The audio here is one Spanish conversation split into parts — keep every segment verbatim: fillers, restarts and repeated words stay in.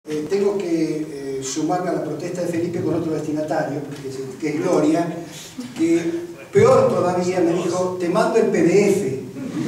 Eh, tengo que eh, sumarme a la protesta de Felipe con otro destinatario, que es, que es Gloria, que peor todavía me dijo, te mando el P D F.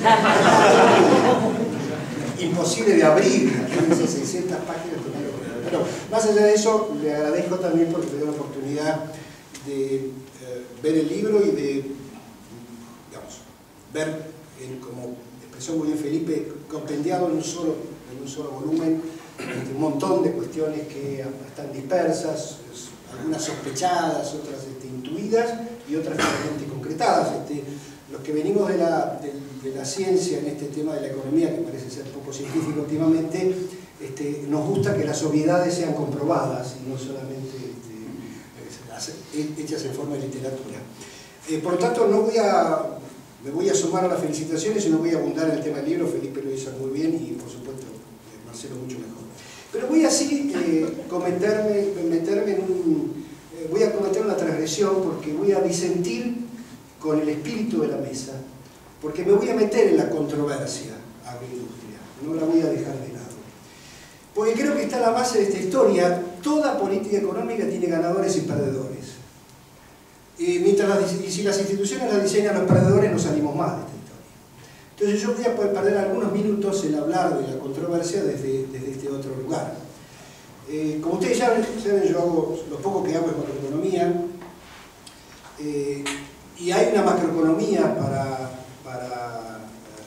Imposible de abrir, esas seiscientas páginas. Pero más allá de eso, le agradezco también porque me dio la oportunidad de eh, ver el libro y de, digamos, ver, el, como expresó muy bien Felipe, compendiado en un solo, en un solo volumen, este, un montón de cuestiones que están dispersas, algunas sospechadas, otras este, intuidas y otras realmente concretadas. Este, los que venimos de la, de, de la ciencia en este tema de la economía, que parece ser poco científico últimamente, este, nos gusta que las obviedades sean comprobadas y no solamente este, hechas en forma de literatura. Eh, por lo tanto, no voy a, me voy a sumar a las felicitaciones y no voy a abundar en el tema del libro. Felipe lo hizo muy bien y, por supuesto, Marcelo mucho mejor. Pero voy así eh, cometerme, meterme en un... Eh, voy a cometer una transgresión porque voy a disentir con el espíritu de la mesa, porque me voy a meter en la controversia agroindustria, no la voy a dejar de lado. Porque creo que está en la base de esta historia. Toda política económica tiene ganadores y perdedores. Y, mientras las, y si las instituciones las diseñan los perdedores, no salimos más de esta historia. Entonces yo voy a poder perder algunos minutos en hablar de la controversia desde, desde este otro lugar. Eh, como ustedes ya saben, yo hago, lo poco que hago es macroeconomía, eh, y hay una macroeconomía para, para,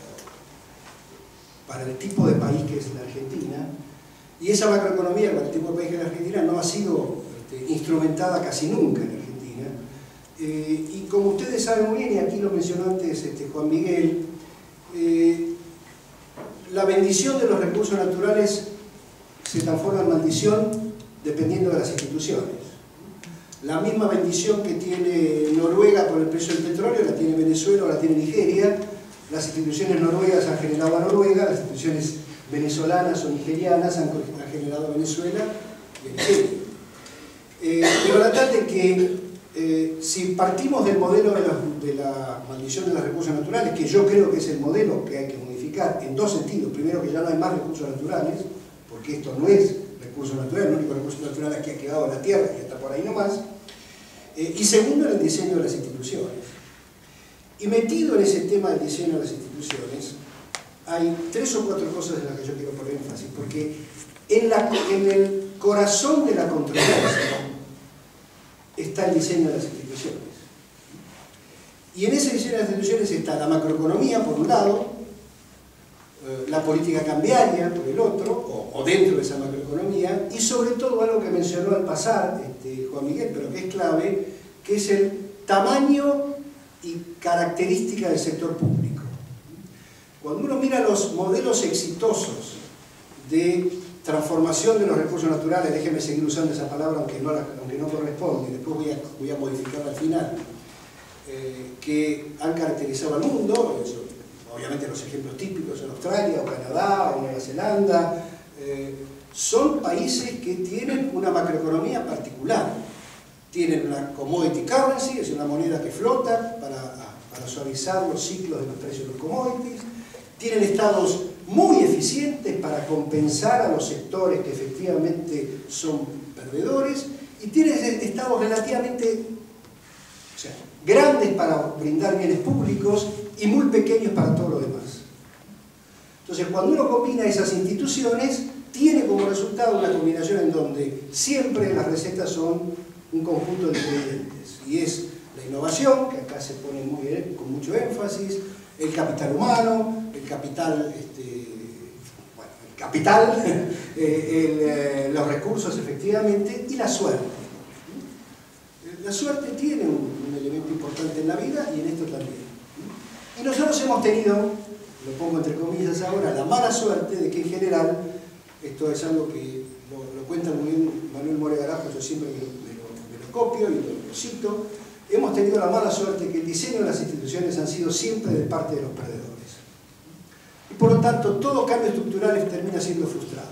para el tipo de país que es la Argentina, y esa macroeconomía para el tipo de país que es la Argentina no ha sido este, instrumentada casi nunca en Argentina. Eh, y como ustedes saben muy bien, y aquí lo mencionó antes este, Juan Miguel, eh, la bendición de los recursos naturales se transforma en maldición dependiendo de las instituciones. La misma bendición que tiene Noruega por el precio del petróleo la tiene Venezuela o la tiene Nigeria. Las instituciones noruegas han generado a Noruega, las instituciones venezolanas o nigerianas han, han generado a Venezuela y a Nigeria. Eh, pero la tal de que eh, si partimos del modelo de la, de la maldición de los recursos naturales, que yo creo que es el modelo que hay que modificar en dos sentidos: primero, que ya no hay más recursos naturales, porque esto no es recurso natural, el único recurso natural que ha quedado en la tierra y está por ahí nomás, eh, y segundo, en el diseño de las instituciones. Y metido en ese tema del diseño de las instituciones, hay tres o cuatro cosas en las que yo quiero poner énfasis, porque en, la, en el corazón de la controversia está el diseño de las instituciones. Y en ese diseño de las instituciones está la macroeconomía, por un lado, la política cambiaria por el otro, o, o dentro de esa macroeconomía, y sobre todo algo que mencionó al pasar este, Juan Miguel, pero que es clave, que es el tamaño y característica del sector público. Cuando uno mira los modelos exitosos de transformación de los recursos naturales, déjenme seguir usando esa palabra aunque no, la, aunque no corresponde, después voy a, voy a modificarla al final, eh, que han caracterizado al mundo, eso, obviamente los ejemplos típicos en Australia, o Canadá, o Nueva Zelanda, eh, son países que tienen una macroeconomía particular. Tienen una commodity currency, es una moneda que flota para, para suavizar los ciclos de los precios de los commodities. Tienen estados muy eficientes para compensar a los sectores que efectivamente son perdedores. Y tienen estados relativamente, o sea, grandes para brindar bienes públicos y muy pequeños para todo lo demás. Entonces, cuando uno combina esas instituciones, tiene como resultado una combinación en donde siempre las recetas son un conjunto de ingredientes. Y es la innovación, que acá se pone muy, con mucho énfasis, el capital humano, el capital, este, bueno, el capital, el, eh, los recursos efectivamente, y la suerte. La suerte tiene un, un elemento importante en la vida y en esto también. Y nosotros hemos tenido, lo pongo entre comillas ahora, la mala suerte de que en general, esto es algo que lo, lo cuenta muy bien Manuel Moregarajo, yo siempre me lo, me lo, me lo copio y lo, lo cito, hemos tenido la mala suerte que el diseño de las instituciones han sido siempre de parte de los perdedores. Y por lo tanto, todo cambio estructural termina siendo frustrado.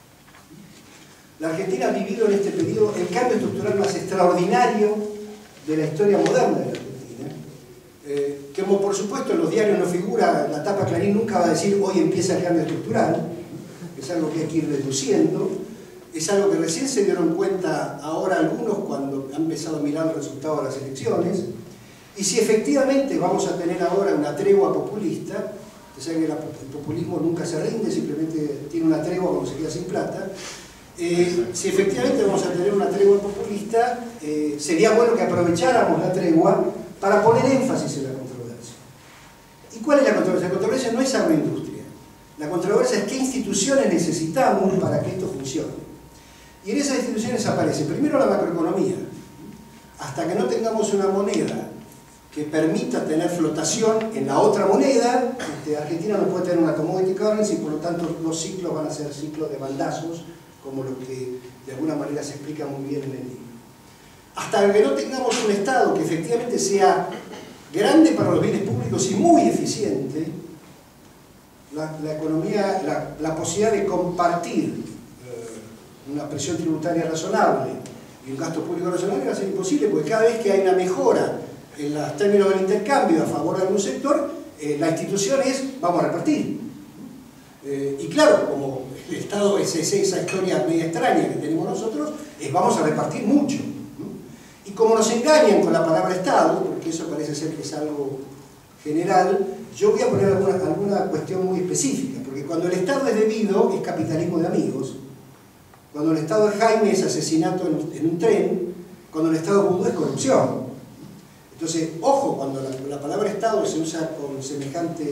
La Argentina ha vivido en este periodo el cambio estructural más extraordinario de la historia moderna de la Argentina. Eh, como por supuesto en los diarios no figura, la tapa Clarín nunca va a decir hoy empieza el cambio estructural, es algo que hay que ir deduciendo, es algo que recién se dieron cuenta ahora algunos cuando han empezado a mirar los resultados de las elecciones, y si efectivamente vamos a tener ahora una tregua populista, o sea que el populismo nunca se rinde, simplemente tiene una tregua cuando se queda sin plata, eh, si efectivamente vamos a tener una tregua populista, eh, sería bueno que aprovecháramos la tregua para poner énfasis en la controversia. ¿Y cuál es la controversia? La controversia no es agroindustria. La controversia es qué instituciones necesitamos para que esto funcione. Y en esas instituciones aparece primero la macroeconomía. Hasta que no tengamos una moneda que permita tener flotación en la otra moneda, este, Argentina no puede tener una commodity currency, y por lo tanto los ciclos van a ser ciclos de bandazos, como lo que de alguna manera se explica muy bien en el libro. Hasta que no tengamos un Estado que efectivamente sea grande para los bienes públicos y muy eficiente, la, la economía, la, la posibilidad de compartir eh, una presión tributaria razonable y un gasto público razonable va a ser imposible, porque cada vez que hay una mejora en los términos del intercambio a favor de algún sector, eh, la institución es, vamos a repartir. Eh, y claro, como el Estado es, es esa historia media extraña que tenemos nosotros, es vamos a repartir mucho. ¿no? Y como nos engañan con la palabra Estado, porque eso parece ser que es algo general, yo voy a poner alguna, alguna cuestión muy específica, porque cuando el Estado es debido, es capitalismo de amigos. Cuando el Estado de Jaime es asesinato en, en un tren, cuando el Estado Vudú es corrupción. Entonces, ojo, cuando la, la palabra Estado se usa con semejante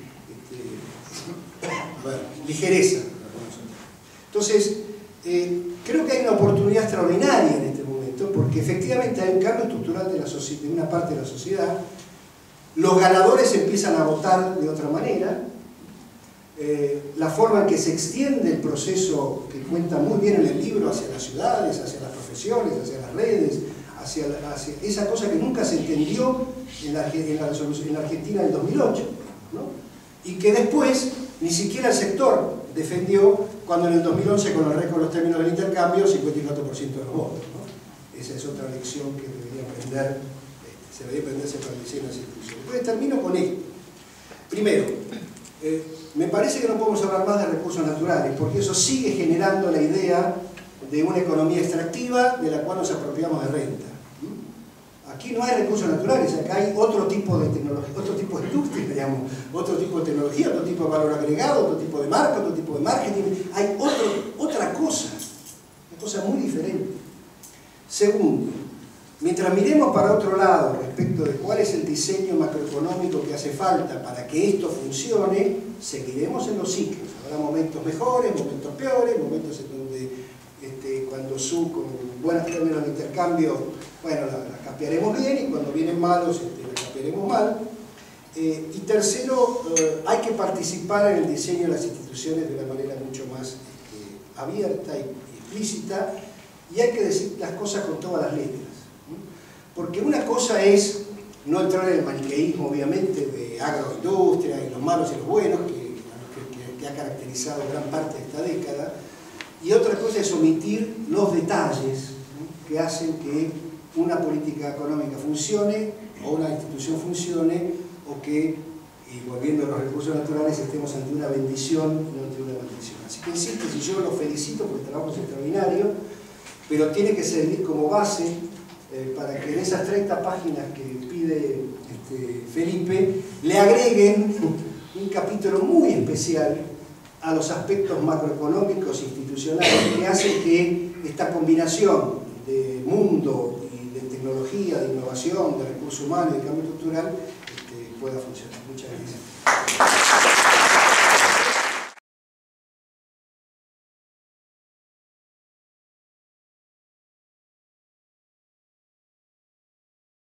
este, bueno, ligereza. Entonces, eh, creo que hay una oportunidad extraordinaria en este momento, porque efectivamente hay un cambio estructural de, la de una parte de la sociedad. Los ganadores empiezan a votar de otra manera. Eh, la forma en que se extiende el proceso, que cuenta muy bien en el libro, hacia las ciudades, hacia las profesiones, hacia las redes, hacia, la, hacia esa cosa que nunca se entendió en la, en la, en la Argentina del dos mil ocho, ¿no? Y que después ni siquiera el sector defendió cuando en el dos mil once, con el récord de los términos del intercambio, cincuenta y cuatro por ciento de los votos, ¿no? Esa es otra lección que debería aprender, se debería aprenderse para el diseño de las instituciones. Entonces termino con esto. Primero, eh, me parece que no podemos hablar más de recursos naturales, porque eso sigue generando la idea de una economía extractiva de la cual nos apropiamos de renta. Aquí no hay recursos naturales, acá hay otro tipo de tecnología, otro tipo de industria, digamos, otro tipo de tecnología, otro tipo de valor agregado, otro tipo de marca, otro tipo de marketing, hay otro, otra cosa, una cosa muy diferente. Segundo, mientras miremos para otro lado respecto de cuál es el diseño macroeconómico que hace falta para que esto funcione, seguiremos en los ciclos. Habrá momentos mejores, momentos peores, momentos en donde este, cuando su, con buenos términos de intercambio, bueno, las la capearemos bien, y cuando vienen malos, este, las capearemos mal. Eh, y tercero, eh, hay que participar en el diseño de las instituciones de una manera mucho más este, abierta y explícita, y hay que decir las cosas con todas las letras. Porque una cosa es no entrar en el maniqueísmo, obviamente, de agroindustria y los malos y los buenos, que, que, que ha caracterizado gran parte de esta década, y otra cosa es omitir los detalles, ¿no?, que hacen que una política económica funcione, o una institución funcione, o que, y volviendo a los recursos naturales, estemos ante una bendición y no ante una maldición. Así que insisto, si yo los felicito porque el trabajo es extraordinario, pero tiene que servir como base eh, para que en esas treinta páginas que pide este, Felipe, le agreguen un capítulo muy especial a los aspectos macroeconómicos e institucionales que hacen que esta combinación de mundo y de tecnología, de innovación, de recursos humanos y de cambio estructural este, pueda funcionar. Muchas gracias.